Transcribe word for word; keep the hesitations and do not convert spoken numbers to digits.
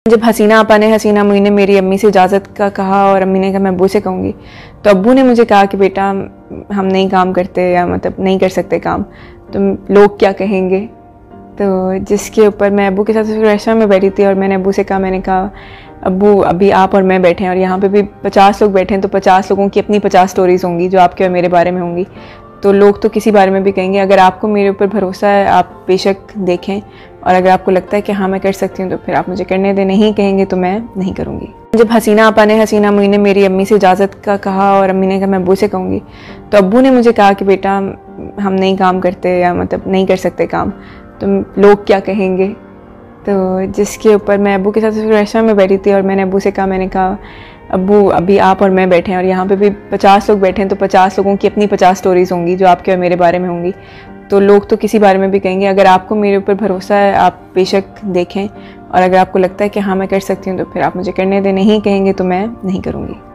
जब हसीना आपा ने हसीना मुई ने मेरी अम्मी से इजाज़त का कहा और अम्मी ने कहा मैं अब्बू से कहूँगी, तो अब्बू ने मुझे कहा कि बेटा हम नहीं काम करते या मतलब नहीं कर सकते काम, तो लोग क्या कहेंगे। तो जिसके ऊपर मैं अब्बू के साथ रेस्टोरेंट में बैठी थी और मैंने अब्बू से कहा, मैंने कहा अब्बू अभी आप और मैं बैठे हैं और यहाँ पे भी पचास लोग बैठे हैं, तो पचास लोगों की अपनी पचास स्टोरीज़ होंगी जो आपके और मेरे बारे में होंगी, तो लोग तो किसी बारे में भी कहेंगे। अगर आपको मेरे ऊपर भरोसा है आप बेशक देखें, और अगर आपको लगता है कि हाँ मैं कर सकती हूँ तो फिर आप मुझे करने दें, नहीं कहेंगे तो मैं नहीं करूँगी। जब हसीना आपा ने हसीना मुई ने मेरी अम्मी से इजाज़त का कहा और अम्मी ने कहा मैं अब्बू से कहूँगी, तो अब्बू ने मुझे कहा कि बेटा हम नहीं काम करते या मतलब नहीं कर सकते काम, तो लोग क्या कहेंगे। तो जिसके ऊपर मैं अब्बू के साथ रेस्टोरेंट में बैठी थी और मैंने अब्बू से कहा, मैंने कहा अब्बू अभी आप और मैं बैठे हैं और यहाँ पे भी पचास लोग बैठे हैं, तो पचास लोगों की अपनी पचास स्टोरीज़ होंगी जो आपके और मेरे बारे में होंगी, तो लोग तो किसी बारे में भी कहेंगे। अगर आपको मेरे ऊपर भरोसा है आप बेशक देखें, और अगर आपको लगता है कि हाँ मैं कर सकती हूँ तो फिर आप मुझे करने दें, नहीं कहेंगे तो मैं नहीं करूँगी।